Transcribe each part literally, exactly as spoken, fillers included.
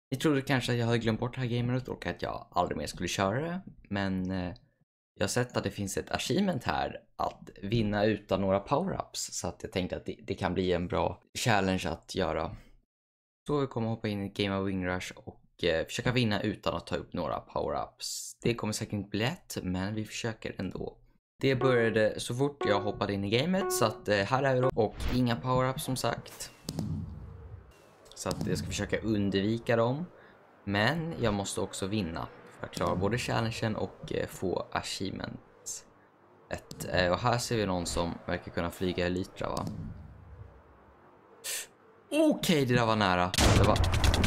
Ni trodde kanske att jag hade glömt bort det här gamet och att jag aldrig mer skulle köra det. Men eh, jag har sett att det finns ett achievement här att vinna utan några power-ups. Så att jag tänkte att det, det kan bli en bra challenge att göra. Så vi kommer hoppa in i Game of Wing Rush och eh, försöka vinna utan att ta upp några power-ups. Det kommer säkert inte bli lätt, men vi försöker ändå. Det började så fort jag hoppade in i gamet, så att eh, här är vi då. Och inga power-ups som sagt. Så att jag ska försöka undvika dem. Men jag måste också vinna för att klara både challengen och eh, få achievement. Ett, eh, och här ser vi någon som verkar kunna flyga elytra, va? Okej, okay, det där var nära. Det var...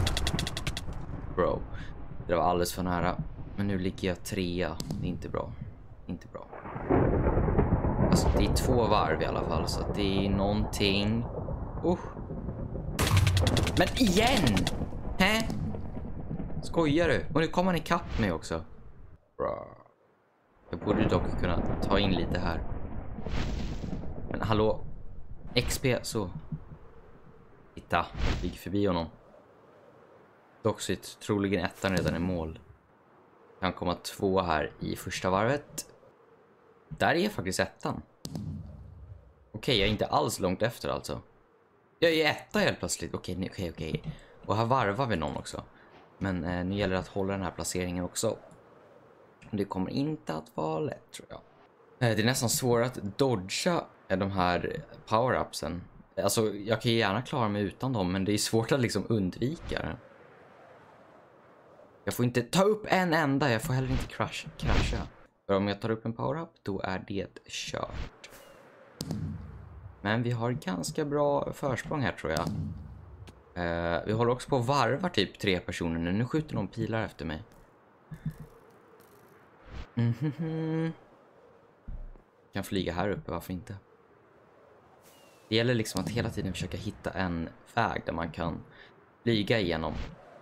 Bro. Det var alldeles för nära. Men nu ligger jag trea. Det är inte bra. Inte bra. Alltså det är två varv i alla fall. Så att det är någonting. Uh. Men igen! Hä? Skojar du? Och nu kommer han ikapp mig också. Bra. Jag borde dock kunna ta in lite här. Men hallå. X P så. Titta, jag gick förbi honom. Dock sitt troligen ettan redan i mål. Kan komma två här i första varvet. Där är faktiskt ettan. Okej, jag är inte alls långt efter alltså. Jag är etta helt plötsligt. Okej, okej, okej. Och här varvar vi någon också. Men eh, nu gäller det att hålla den här placeringen också. Det kommer inte att vara lätt, tror jag. Eh, det är nästan svårt att dodga de här power-upsen. Alltså, jag kan ju gärna klara mig utan dem, men det är svårt att liksom undvika det. Jag får inte ta upp en enda, jag får heller inte crash, crasha. För om jag tar upp en power-up, då är det kört. Men vi har ganska bra försprång här, tror jag. Uh, vi håller också på att varva typ tre personer nu. Nu skjuter någon pilar efter mig. Mm -hmm. Jag kan flyga här uppe, varför inte? Det gäller liksom att hela tiden försöka hitta en väg där man kan flyga igenom.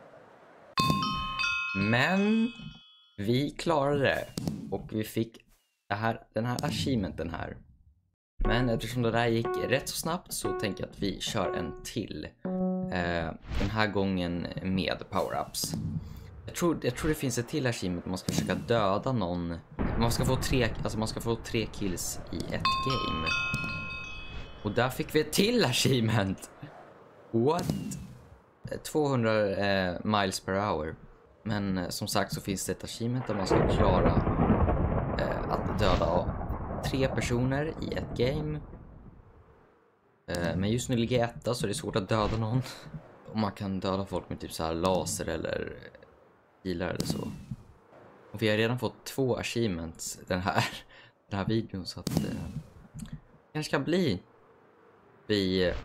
Men vi klarade det. Och vi fick det här, den här achievementen här. Men eftersom det där gick rätt så snabbt så tänker jag att vi kör en till. Eh, den här gången med power-ups. Jag tror, jag tror det finns ett till achievement. Man ska försöka döda någon. Man ska få tre, alltså man ska få tre kills i ett game. Och där fick vi ett till achievement. What? tvåhundra eh, miles per hour. Men eh, som sagt så finns det ett achievement där man ska klara eh, att döda tre personer i ett game. Eh, men just nu ligger jag etta så det är svårt att döda någon. Och man kan döda folk med typ så här laser eller pilar eller så. Och vi har redan fått två achievements den här, den här videon, så att eh, kanske ska bli vi eh...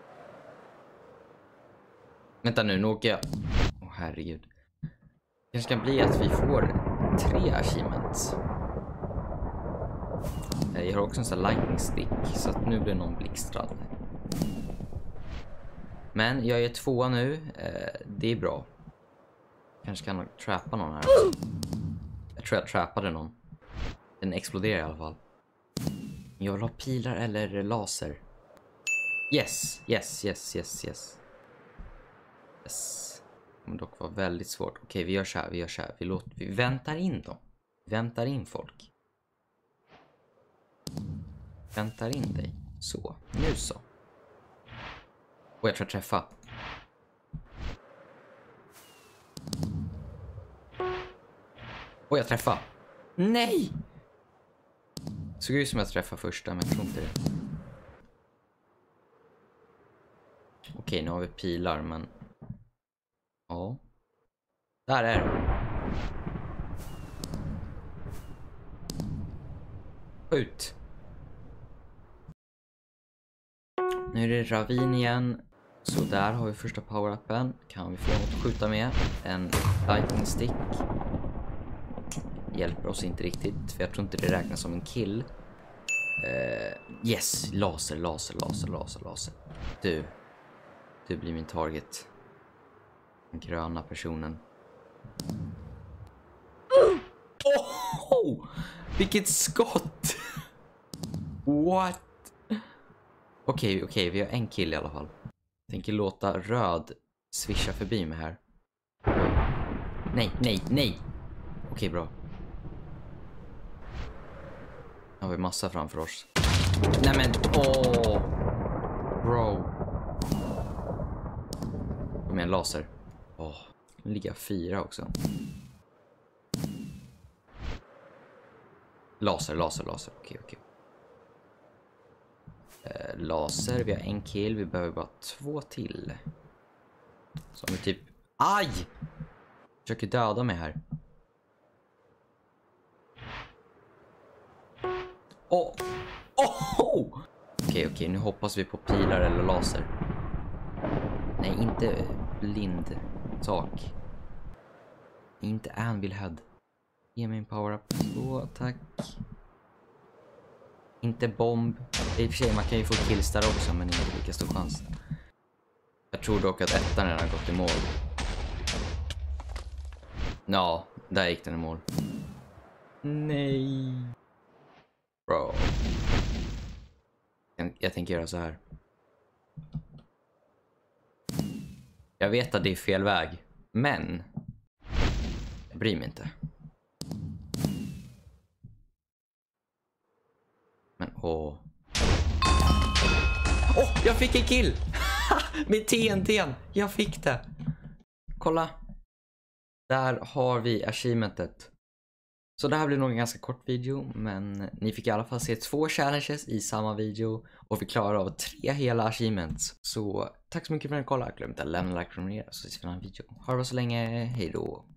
vänta nu, nu åker jag. Åh oh, herregud. Kanske ska bli att vi får tre achievements. Jag har också en sån här lightning stick, så att nu blir någon blixtrad. Men jag är tvåa nu. Eh, det är bra. Kanske kan trappa någon här också. Jag tror jag trappade någon. Den exploderar i alla fall. Jag vill ha pilar eller laser. Yes, yes, yes, yes, yes. Yes. Det kommer dock vara väldigt svårt. Okej, vi gör så här, vi gör så här. Vi, låter, vi väntar in dem. Vi väntar in folk. Väntar in dig. Så, nu så. Och jag tror jag träffa. Och jag träffa. Nej! Såg ut som jag träffade första, men jag tror inte det. Okej, nu har vi pilar, men... Ja. Där är det. Skjut. Nu är det ravin igen. Så där har vi första power-upen. Kan vi få något att skjuta med. En lightning stick. Hjälper oss inte riktigt, för jag tror inte det räknas som en kill. Uh, yes, laser, laser, laser, laser, laser. Du. Du blir min target. Den gröna personen. Oh! Vilket skott! What? Okej, okay, okej, okay, vi har en kill i alla fall. Jag tänker låta röd swisha förbi mig här. Nej, nej, nej. Okej, bra. Nu har vi massa framför oss. Nej men, åh. Bro. Kom igen, laser. Åh, nu ligger jag fyra också. Laser, laser, laser. Okej, okej. Eh, laser, vi har en kill. Vi behöver bara två till. Så vi typ... Aj! Försöker döda mig här. Åh! Oh. Oh. Okej, okej. Nu hoppas vi på pilar eller laser. Nej, inte blind sak. Inte Anvil Head. Ge mig en power-up. Så, tack. Inte bomb. I och för sig, man kan ju få kills där också, men inte lika stor chans. Jag tror dock att ettan redan har gått i mål. Ja, där gick den i mål. Nej. Bro. Jag, jag tänker göra så här. Jag vet att det är fel väg, men jag bryr mig inte. Men åh. Åh, oh, jag fick en kill! Med T N T. Jag fick det. Kolla. Där har vi achievementet. Så det här blir nog en ganska kort video, men ni fick i alla fall se två challenges i samma video och vi klarar av tre hela achievements. Så tack så mycket för att ni kollade. Glöm inte att lämna en like och prenumerera så ses vi i en annan video. Ha det bra så länge. Hej då.